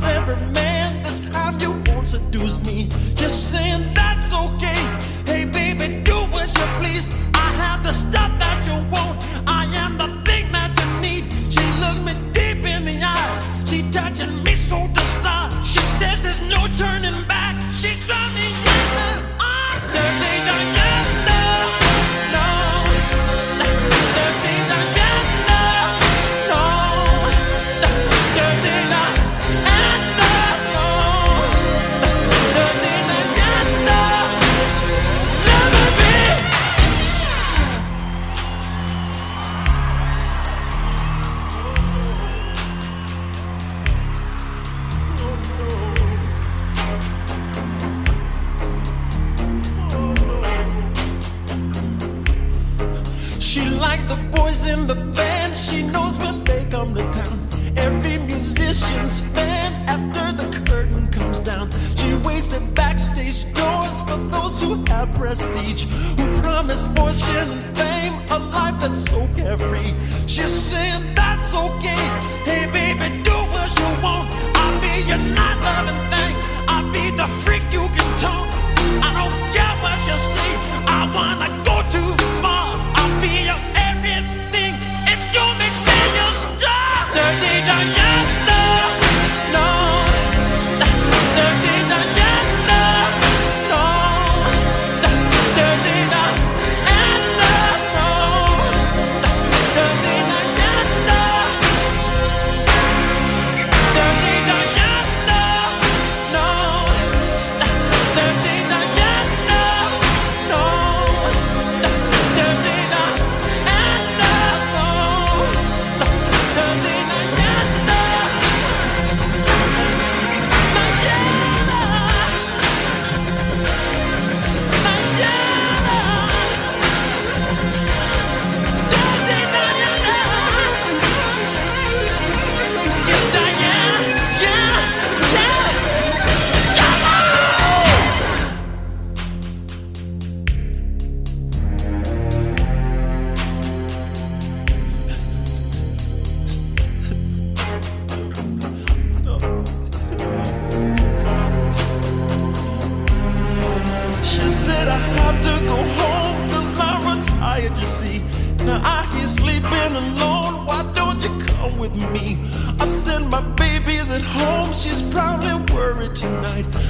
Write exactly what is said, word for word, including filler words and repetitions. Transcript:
please every man. This time you won't seduce me. You're saying that's okay. Hey baby, do as you please. I have the stuff that you want. I am the thing that you need. She looked me deep in the eyes. She touching me so to start. She says there's no turning back. She got me in the dirty Diana. No, dirty Diana. No, dirty Diana. No, dirty Diana. Let me be. She likes the boys in the band. She knows when they come to town. Every musician's fan after the curtain comes down. She waits at backstage doors for those who have prestige, who promise fortune and fame, a life that's so carefree. She's saying that's okay. Hey baby, do what you want. I'll be your not loving thing. I'll be the freak you can talk. I don't care what you say. I wanna go too far. I'll be your everything if you make me your star. Dirty Diana, no. Dirty Diana, no. Dirty Diana, no. Dirty Diana. Dirty Diana, no. Dirty Diana, no. Dirty Diana, no. Dirty Diana. She said I have to go home cause I'm retired, you see. Now I hear sleeping alone, why don't you come with me? I said my baby's at home, she's probably worried tonight.